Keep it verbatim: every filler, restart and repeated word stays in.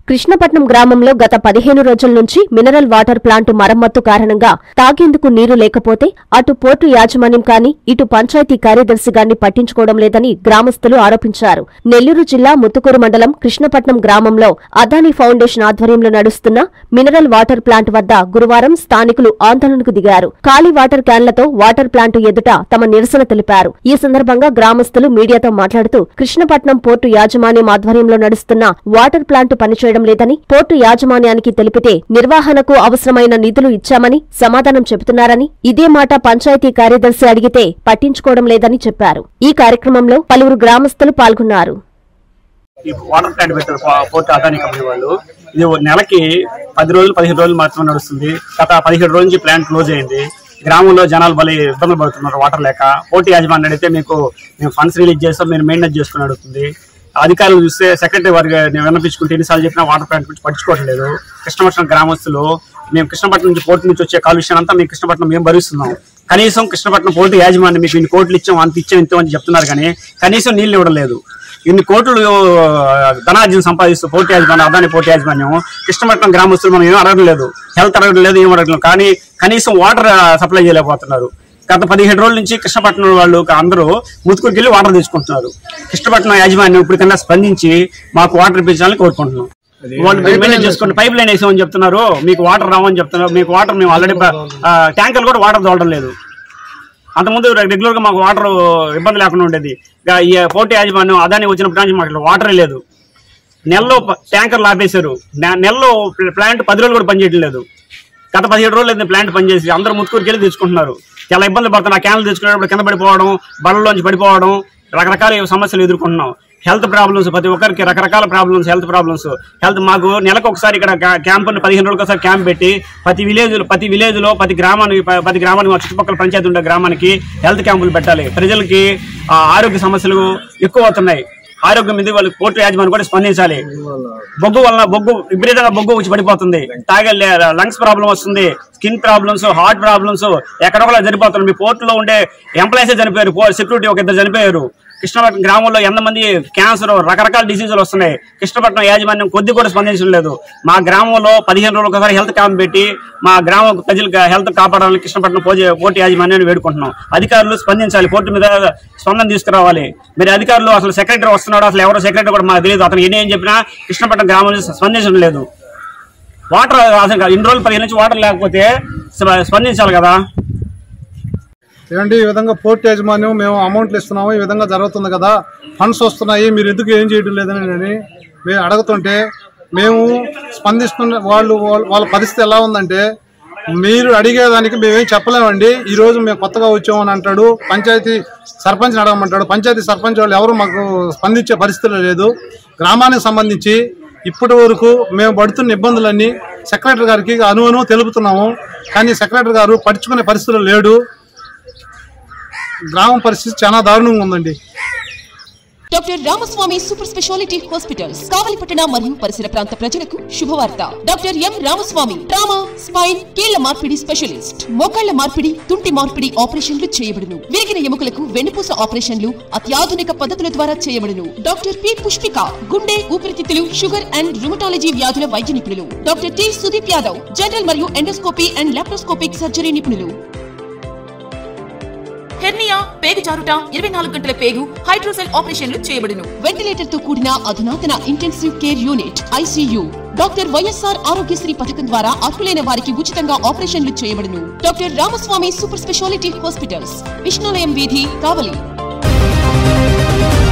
కృష్ణపట్నం గ్రామంలో గత పదిహేను రోజుల నుంచి మినరల్ వాటర్ ప్లాంటు మరమ్మత్తు కారణంగా తాగేందుకు నీరు లేకపోతే అటు పోర్టు యాజమాన్యం కానీ ఇటు పంచాయతీ కార్యదర్శి గాని పట్టించుకోవడం లేదని గ్రామస్తులు ఆరోపించారు. నెల్లూరు జిల్లా ముత్తుకూరు మండలం కృష్ణపట్నం గ్రామంలో అదానీ ఫౌండేషన్ ఆధ్వర్యంలో నడుస్తున్న మినరల్ వాటర్ ప్లాంట్ వద్ద గురువారం స్థానికులు ఆందోళనకు దిగారు. ఖాళీ వాటర్ క్యాన్లతో వాటర్ ప్లాంటు ఎదుట తమ నిరసన తెలిపారు. ఈ సందర్భంగా గ్రామస్తులు మీడియాతో మాట్లాడుతూ కృష్ణపట్నం పోర్టు యాజమాన్యం ఆధ్వర్యంలో నడుస్తున్న వాటర్ ప్లాంటు పనిచేయడం లేదని, పోర్టు యాజమాన్యానికి తెలిపితే నిర్వహణకు అవసరమైన నిధులు ఇచ్చామని సమాధానం చెబుతున్నారని, ఇదే మాట పంచాయతీ కార్యదర్శి అడిగితే పట్టించుకోవడం లేదని చెప్పారు. ఈ కార్యక్రమంలో పలువురు గ్రామస్తులు పాల్గొన్నారు. ఈ వాటర్ ప్లాంట్ పెట్టారు పోర్టు అదానీ కంపెనీ వాళ్ళు. ఇది నెలకి పది రోజులు పదిహేను రోజులు మాత్రమే నడుస్తుంది. గత పదిహేడు రోజుల నుంచి ప్లాంట్ క్లోజ్ అయింది. గ్రామంలో జనాలు బలి ఇబ్బందులు పడుతున్నారు వాటర్ లేక. పోర్టు యాజమాన్యం అడిగితే మీకు మేము ఫండ్స్ రిలీజ్ చేస్తాం, మీరు మెయింటైన్ చేసుకుని అడుగుతుంది. అధికారులు చూస్తే సెక్రటరీ వారికి విన్నపించుకుంటే ఎన్నిసార్లు చెప్పినా వాటర్ ప్లాంట్ గురించి పట్టించుకోవట్లేదు. కృష్ణపట్నం గ్రామస్తులు మేము కృష్ణపట్నం నుంచి పోర్టు నుంచి వచ్చే కాలుష్యం అంతా మేము కృష్ణపట్నం మేము భరిస్తున్నాం. కనీసం కృష్ణపట్నం పోర్టు యాజమాన్యం మీకు ఇన్ని కోట్లు ఇచ్చాం, అంత ఇచ్చాం, ఇంత అని చెప్తున్నారు కానీ కనీసం నీళ్లు ఇవ్వడం లేదు. ఇన్ని కోట్లు ధనార్జన సంపాదిస్తూ పోర్టు యాజమాన్యం అదానీ పోర్టు యాజమాన్యం కృష్ణపట్నం గ్రామస్తులు మనం ఏం అడగడం లేదు, హెల్త్ అడగడం లేదు, ఏం అడగడం, కానీ కనీసం వాటర్ సప్లై చేయలేకపోతున్నారు. గత పదిహేడు రోజుల నుంచి కృష్ణపట్నం వాళ్ళు అందరూ ముత్తుకూరుకి వెళ్ళి వాటర్ తెచ్చుకుంటున్నారు. కృష్ణపట్నం యాజమాన్యం ఇప్పటికన్నా స్పందించి మాకు వాటర్ ఇప్పించాలని కోరుకుంటున్నాం. వాళ్ళు మేనేజ్ చేసుకోండి, పైప్ లైన్ వేసామని చెప్తున్నారు, మీకు వాటర్ రావని చెప్తున్నారు. మీకు వాటర్ మేము ఆల్రెడీ ట్యాంకర్లు కూడా వాటర్ తోడడం లేదు. అంతకుముందు రెగ్యులర్ గా మాకు వాటర్ ఇబ్బంది లేకుండా ఉండేది. ఈ పోర్టు యాజమాన్యం అదానీ వచ్చినప్పటి నుంచి మాకు వాటరే లేదు. నెలలో ట్యాంకర్లు ఆపేశారు. నెలలో ప్లాంట్ పది రోజులు కూడా పనిచేయడం లేదు. గత పదిహేడు రోజులు ప్లాంట్ పనిచేసి అందరూ ముత్తుకూరుకి వెళ్ళి తెచ్చుకుంటున్నారు. చాలా ఇబ్బందులు పడుతున్నారు. ఆ క్యాన్లు తెచ్చుకునేటప్పుడు కింద పడిపోవడం, బళ్ళలోంచి పడిపోవడం, రకరకాల సమస్యలు ఎదుర్కొంటున్నాం. హెల్త్ ప్రాబ్లమ్స్, ప్రతి ఒక్కరికి రకరకాల ప్రాబ్లమ్స్, హెల్త్ ప్రాబ్లమ్స్. హెల్త్ మాకు నెలకు ఒకసారి ఇక్కడ క్యాంప్ పదిహేను రోజులకు ఒకసారి క్యాంప్ పెట్టి ప్రతి విలేజ్ ప్రతి విలేజ్ లో ప్రతి గ్రామానికి ప్రతి గ్రామానికి మా చుట్టుపక్కల పంచాయతీ ఉండే గ్రామానికి హెల్త్ క్యాంపులు పెట్టాలి. ప్రజలకి ఆరోగ్య సమస్యలు ఎక్కువ అవుతున్నాయి. ఆరోగ్యం మీద వాళ్ళు పోర్టు యాజమాన్యం కూడా స్పందించాలి. బొగ్గు వలన బొగ్గు విపరీతంగా బొగ్గు వచ్చి పడిపోతుంది. తాగే లంగ్స్ ప్రాబ్లం వస్తుంది, స్కిన్ ప్రాబ్లమ్స్, హార్ట్ ప్రాబ్లమ్స్ ఎక్కడొకలా జరిపోతున్నారు. మీ పోర్టులో ఉండే ఎంప్లాయీసే చనిపోయారు, సెక్యూరిటీ ఒక ఇద్దరు చనిపోయారు. కృష్ణపట్నం గ్రామంలో ఎంతమంది క్యాన్సర్ రకరకాల డిసీజులు వస్తున్నాయి. కృష్ణపట్నం యాజమాన్యం కొద్ది కూడా స్పందించడం లేదు. మా గ్రామంలో పదిహేను రోజులు ఒకసారి హెల్త్ క్యాంప్ పెట్టి మా గ్రామ ప్రజలకు హెల్త్ కాపాడాలని కృష్ణపట్నం పోర్టు యాజమాన్యాన్ని వేడుకుంటున్నాం. అధికారులు స్పందించాలి, పోర్టు మీద స్పందన తీసుకురావాలి. మరి అధికారులు అసలు సెక్రటరీ వస్తున్నాడు, అసలు ఎవరో సెక్రటరీ కూడా మాకు తెలియదు. అతను ఏం చెప్పినా కృష్ణపట్నం గ్రామం స్పందించడం లేదు. వాటర్ అసలు ఇన్ని రోజులు పదిహేను నుంచి వాటర్ లేకపోతే స్పందించాలి కదా. ఏమండి, ఈ విధంగా పోర్టు యాజమాన్యం మేము అమౌంట్లు ఇస్తున్నాము, ఈ విధంగా జరుగుతుంది కదా, ఫండ్స్ వస్తున్నాయి, మీరు ఎందుకు ఏం చేయడం లేదని అని మేము అడుగుతుంటే మేము స్పందిస్తున్న వాళ్ళు వాళ్ళ పరిస్థితి ఎలా ఉందంటే, మీరు అడిగేదానికి మేమేం చెప్పలేమండి, ఈరోజు మేము కొత్తగా వచ్చామని అంటాడు. పంచాయతీ సర్పంచ్ని అడగమంటాడు. పంచాయతీ సర్పంచ్ వాళ్ళు ఎవరు మాకు స్పందించే పరిస్థితులు లేదు. గ్రామానికి సంబంధించి ఇప్పటి వరకు మేము పడుతున్న ఇబ్బందులన్నీ సెక్రటరీ గారికి అనువను తెలుపుతున్నాము, కానీ సెక్రటరీ గారు పట్టించుకునే పరిస్థితులు లేడు. గ్రామం పరిస్థితి చాలా దారుణంగా ఉందండి. Doctor Ramaswamy super speciality hospitals కావలిపట్టణ మరియు పరిసర ప్రాంత ప్రజలకు శుభవార్త. Doctor M Ramaswamy trauma, spine, కీళ్ల మార్పిడి స్పెషలిస్ట్. మోకాళ్ల మార్పిడి, తుంటి మార్పిడి ఆపరేషన్లు చేయబడును. విరిగిన ఎముకలకు వెన్నుపూస ఆపరేషన్లు అత్యాధునిక పద్ధతుల ద్వారా చేయబడును. డాక్టర్ పి పుష్పిక గుండె, ఊపిరితిత్తులు, షుగర్ అండ్ రుమటాలజీ వ్యాధుల వైద్య నిపుణులు. Doctor T Sudeep Yadav general మరియు ఎండోస్కోపీ అండ్ లాప్రోస్కోపిక్ సర్జరీ నిపుణులు. హెర్నియా, పేగు జారుట, ఇరవై నాలుగు గంటల పేగు, హైడ్రోసెల్ ఆపరేషన్లు చేయబడును. వెంటిలేటర్ తో కూడిన అధునాతన intensive care unit ICU. Doctor YSR Aarogyasri పథకం ద్వారా అర్హులైన వారికి ఉచితంగా ఆపరేషన్లు చేయబడును. Doctor Ramaswamy super speciality hospitals, Vishnulayam వీధి, కావలి.